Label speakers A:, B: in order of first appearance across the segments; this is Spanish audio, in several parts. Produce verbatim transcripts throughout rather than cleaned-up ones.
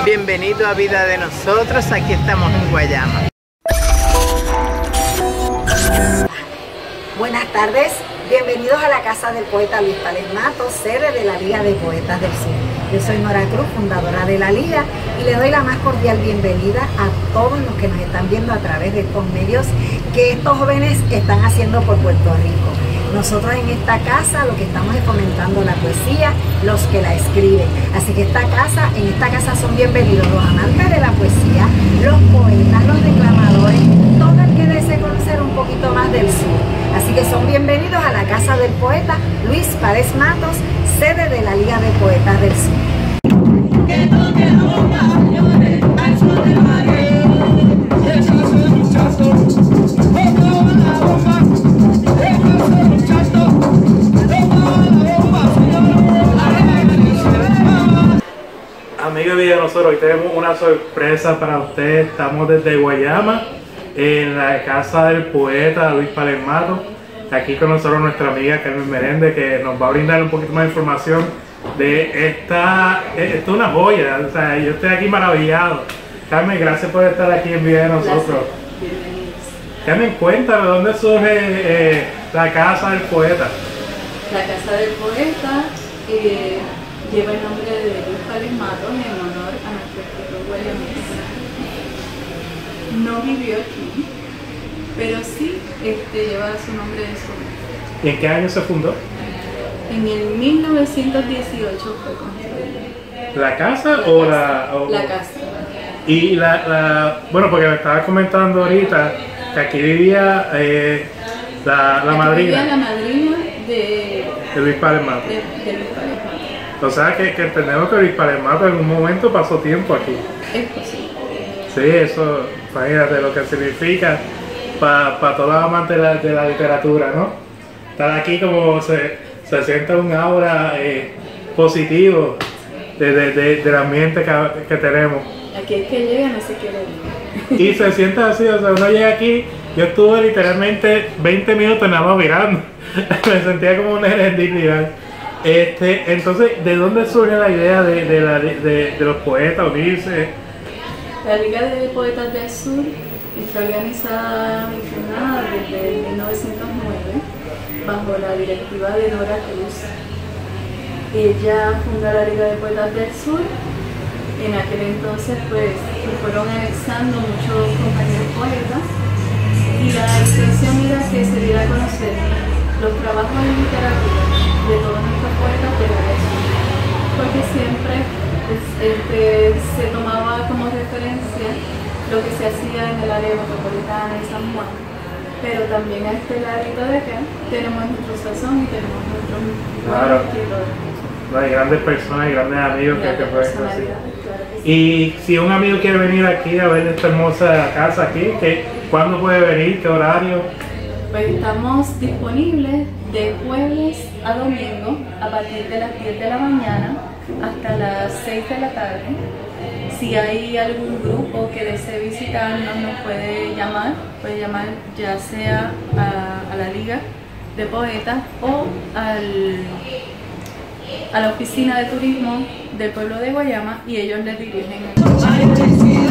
A: Bienvenido a Vida de Nosotros, aquí estamos en Guayama.
B: Buenas tardes, bienvenidos a la Casa del Poeta Luis Pález Matos, sede de la Liga de Poetas del Sur. Yo soy Nora Cruz, fundadora de la Liga, y le doy la más cordial bienvenida a todos los que nos están viendo a través de estos medios que estos jóvenes están haciendo por Puerto Rico. Nosotros en esta casa lo que estamos es fomentando la poesía, los que la escriben. Así que esta casa, en esta casa son bienvenidos los amantes de la poesía, los poetas, los declamadores, todo el que desee conocer un poquito más del sur. Así que son bienvenidos a la Casa del Poeta Luis Pález Matos, sede de la Liga de Poetas del Sur.
C: Amigos de Vida de Nosotros, hoy tenemos una sorpresa para ustedes. Estamos desde Guayama, en la Casa del Poeta Luis Pález Matos. Aquí con nosotros nuestra amiga Carmen Meréndez, que nos va a brindar un poquito más de información de esta, esto es una joya, o sea, yo estoy aquí maravillado. Carmen, gracias por estar aquí en Vida de Nosotros. Carmen, cuéntame, ¿dónde surge eh, la Casa del Poeta?
D: La Casa del Poeta eh, lleva el nombre de Luis Pález Matos en honor a nuestro escritor guayamés. No vivió aquí, pero sí este, lleva su nombre de su nombre.
C: ¿Y en qué año se fundó?
D: En el mil novecientos dieciocho fue construida.
C: ¿La casa
D: la
C: o
D: casa,
C: la...? O,
D: la casa.
C: Y la, la... Bueno, porque me estabas comentando ahorita que aquí vivía eh, la, la
D: aquí
C: madrina.
D: Vivía la madrina de,
C: de Luis Pález Matos.
D: De, de Luis Pález Matos.
C: O sea, que, que entendemos que Luis Pález Matos en un momento pasó tiempo aquí.
D: Es posible.
C: Sí, eso, imagínate lo que significa para pa todos los amantes de la, de la literatura, ¿no? Estar aquí como se, se siente un aura eh, positivo de, de, de, del ambiente que, que tenemos.
D: Aquí es que llega, no se quiere ir.
C: Y se siente así, o sea, uno llega aquí, yo estuve literalmente veinte minutos nada más mirando, me sentía como una dignidad. Este, entonces, ¿de dónde surge la idea de, de, la, de, de los poetas unirse?
D: La Liga de Poetas del Sur está organizada y fundada desde mil novecientos nueve bajo la directiva de Nora Cruz. Ella fundó la Liga de Poetas del Sur. En aquel entonces pues se fueron anexando muchos compañeros poetas y la intención era que se diera a conocer los trabajos de literatura de todos nuestros poetas de la región, porque siempre este, se tomaba como referencia lo que se hacía en el área metropolitana de San Juan, pero también a este ladito de acá tenemos nuestro sazón y tenemos nuestros
C: claro.
D: escritores.
C: No, hay grandes personas y grandes amigos que, que pueden así.
D: Claro que sí.
C: Y si un amigo quiere venir aquí a ver esta hermosa casa aquí, ¿qué, ¿cuándo puede venir? ¿Qué horario?
D: Pues estamos disponibles de jueves a domingo a partir de las diez de la mañana hasta las seis de la tarde. Si hay algún grupo que desee visitarnos, nos puede llamar, puede llamar ya sea a, a la Liga de Poetas o al, a la oficina de turismo del pueblo de Guayama y ellos les dirigen el...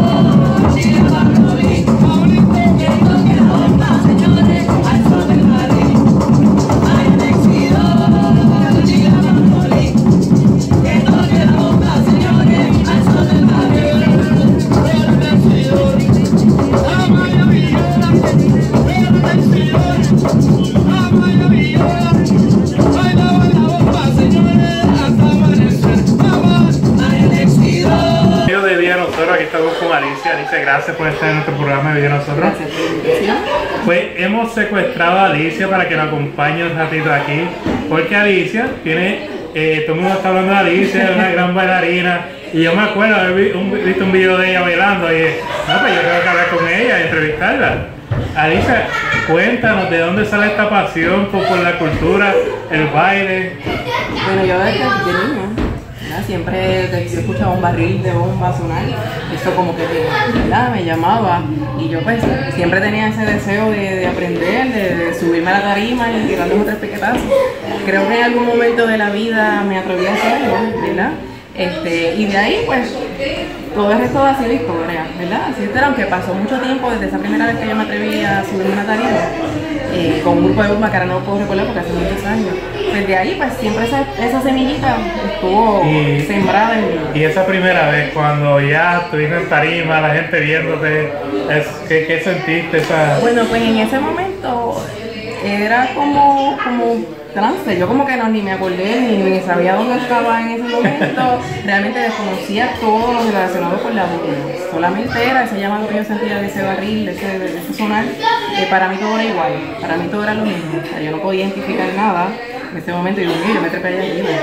C: Aquí estamos con Alicia. Alicia, gracias por estar en nuestro programa de Vida de Nosotros.
D: Gracias por la invitación.
C: Pues hemos secuestrado a Alicia para que nos acompañe un ratito aquí, porque Alicia tiene, eh, todo el mundo está hablando de Alicia, es una gran bailarina, y yo me acuerdo de haber visto un video de ella bailando, y no, pues yo tengo que hablar con ella, entrevistarla. Alicia, cuéntanos de dónde sale esta pasión por, por la cultura, el baile.
E: Bueno, yo desde niña, ¿verdad? Siempre yo escuchaba un barril de bomba sonar, eso como que ¿verdad? Me llamaba, y yo pues siempre tenía ese deseo de, de aprender, de, de subirme a la tarima y tirar dos o tres piquetazos. Creo que en algún momento de la vida me atreví a hacerlo, ¿verdad? Este, y de ahí, pues, todo el resto ha sido historia, ¿verdad? Así es, aunque pasó mucho tiempo desde esa primera vez que yo me atreví a subirme una tarima eh, con un grupo de Bulma, que ahora no lo puedo recordar porque hace muchos años. Desde ahí, pues, siempre esa, esa semillita estuvo y, sembrada en mí.
C: Y esa primera vez, cuando ya estuviste en tarima, la gente viéndote, es, ¿qué, qué sentiste? Esa...
E: Bueno, pues en ese momento era como... como trance, yo como que no ni me acordé ni, ni sabía dónde estaba en ese momento, realmente desconocía todo lo relacionado con la voz, solamente era ese llamado que yo sentía de ese barril, de ese, de ese sonar, que para mí todo era igual, para mí todo era lo mismo, o sea, yo no podía identificar nada en ese momento y digo, mira, yo me trepé allá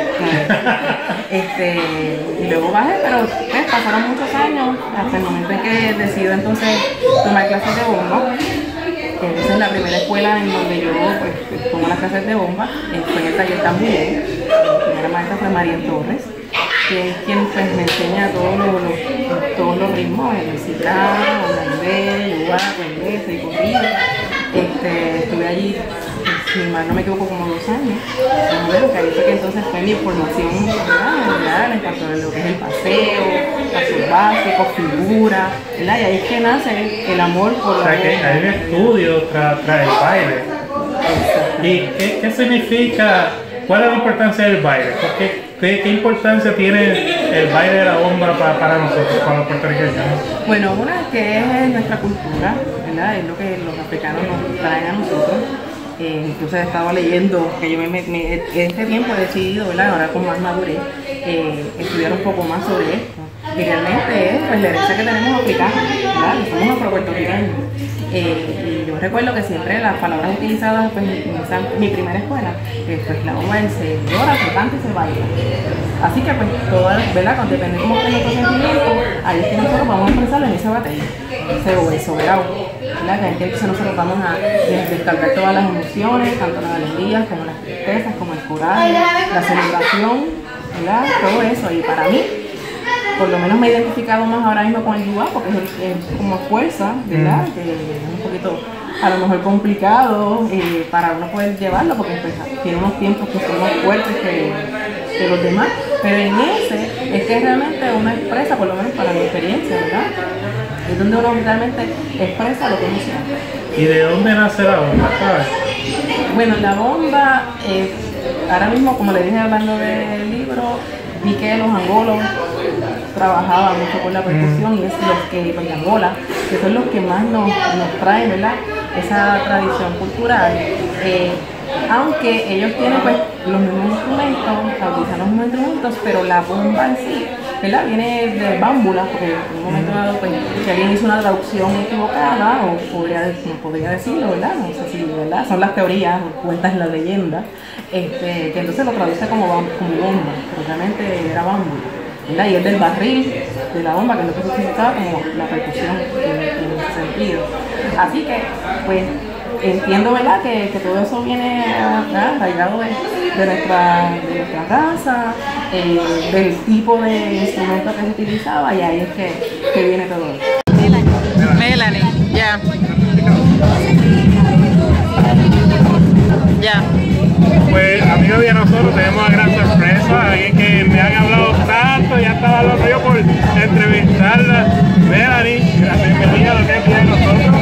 E: arriba, este, y luego bajé, pero pues, pasaron muchos años hasta el momento en que decido entonces tomar clases de bomba. Esa es la primera escuela en donde yo pues, tomo las clases de bomba, fue en el taller Tambulé. La primera maestra fue María Torres, que es quien pues, me enseña todos los, los, todos los ritmos, el recitado, el lugar, el y corrido. Este, estuve allí, si mal no me equivoco, como dos años. Bueno, que ahí fue que entonces fue mi formación real en cuanto a lo que es el paseo, pasos básicos, figura, ¿verdad? Y ahí es que nace el amor por la...
C: O sea, que hay un estudio tras tra el baile. ¿Y qué, qué significa, cuál es la importancia del baile? ¿Qué, qué, qué importancia tiene el baile de la bomba para, para nosotros, para los puertorriqueños?
E: Bueno, una es que es nuestra cultura, ¿verdad? Es lo que los africanos nos traen a nosotros. Eh, incluso he estado leyendo, que yo me, me, me, en este tiempo he decidido, ¿verdad? Ahora con más madurez, eh, estudiar un poco más sobre esto. Y realmente es pues, la herencia que tenemos africana, ¿verdad? Y somos afropuertorriqueños. Eh, y yo recuerdo que siempre las palabras utilizadas pues, en esa, mi primera escuela, eh, pues la bomba se llora, se canta y se baila. Así que pues todas, ¿verdad? Cuando depende cómo esté nuestro sentimiento, ahí es que nosotros vamos a expresarlo en ese batalla, ese soberano, ¿verdad? Que entonces nosotros vamos a descargar todas las emociones, tanto las alegrías como las tristezas, como el coraje, la celebración, ¿verdad? Todo eso. Y para mí, por lo menos me he identificado más ahora mismo con el yuá, porque es, es como fuerza, ¿verdad? Que es un poquito a lo mejor complicado eh, para uno poder llevarlo, porque pues, tiene unos tiempos que son más fuertes que, que los demás, pero en ese es que realmente uno expresa, por lo menos para mi experiencia, ¿verdad? Es donde uno realmente expresa lo que uno siente.
C: ¿Y de dónde nace la bomba, sabes?
E: Bueno, la bomba, eh, ahora mismo, como le dije hablando del libro, vi que los angolos trabajaban mucho con la percusión mm. y es los que, los de Angola, que son los que más nos, nos traen, ¿verdad? Esa tradición cultural. Eh, aunque ellos tienen pues los mismos instrumentos, utilizan los mismos instrumentos, pero la bomba en sí, ¿verdad? Viene de bámbula, porque en un momento dado pues si alguien hizo una traducción equivocada, o podría, no podría decirlo, ¿verdad? No sé si, ¿verdad? Son las teorías, o cuentas la leyenda, este, que entonces lo traduce como, como bomba, pero realmente era bámbula, ¿verdad? Y es del barril de la bomba, que es lo que se utilizaba como la percusión en, en ese sentido. Así que, pues, entiendo, ¿verdad?, que, que todo eso viene arraigado de, de, nuestra, de nuestra raza, eh, del tipo de instrumento que se utilizaba, y ahí es que, que viene todo eso.
A: Melanie, Melanie, ya. Ya.
C: Pues amigos de nosotros tenemos una gran sorpresa, alguien que me han hablado tanto, ya estaba loco yo por entrevistarla. Melanie, bienvenida a lo que es de nosotros.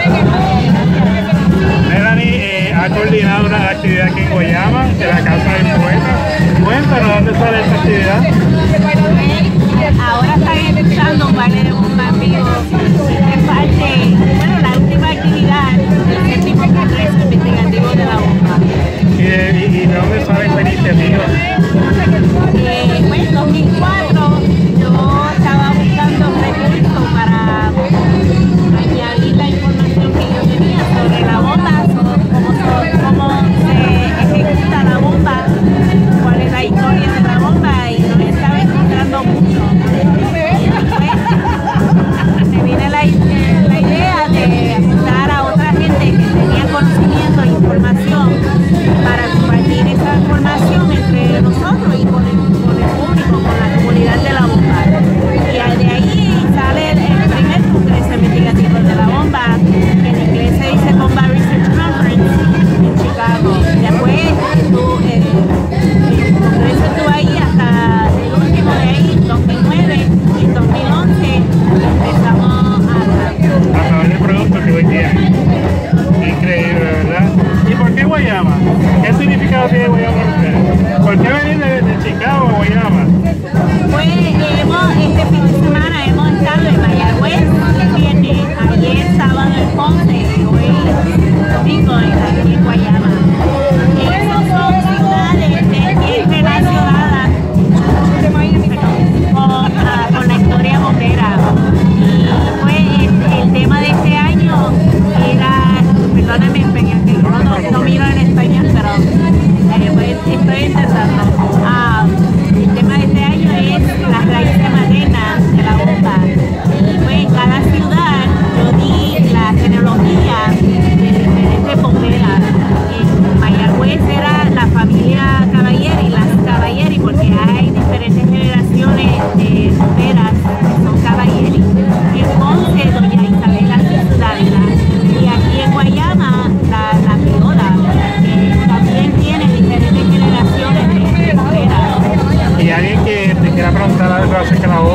C: Melanie eh, ha coordinado una actividad aquí en Guayama, de la Casa del Poeta. Cuéntanos, ¿dónde sale esta actividad?
F: Bueno, ahora están empezando un baile de bomba en vivo. Es parte, bueno, la última actividad del séptimo congreso investigativo de la bomba.
C: ¿Y de, y, y de dónde sale esta iniciativa?
F: Eh, pues en dos mil cuatro yo estaba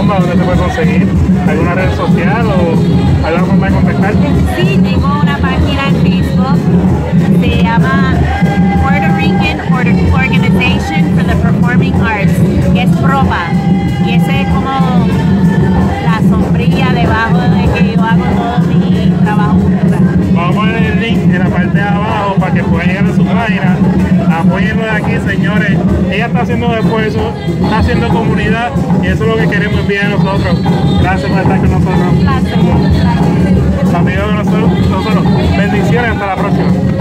C: bomba, ¿dónde te puede conseguir? ¿Alguna red social o alguna forma de contactarte?
F: Sí, tengo una página en Facebook, se llama Puerto Rican Organization for the Performing Arts, que es PROPA, y ese es como la sombrilla debajo de que yo hago todo mi trabajo cultural.
C: Vamos a poner el link en la parte de abajo para que puedan llegar a su página. Apóyenlo de aquí, señores. Ella está haciendo un esfuerzo, está haciendo comunidad y eso es lo que queremos bien nosotros. Gracias por estar con nosotros.
F: Un placer.
C: Amigos de nosotros, nosotros. Bendiciones, hasta la próxima.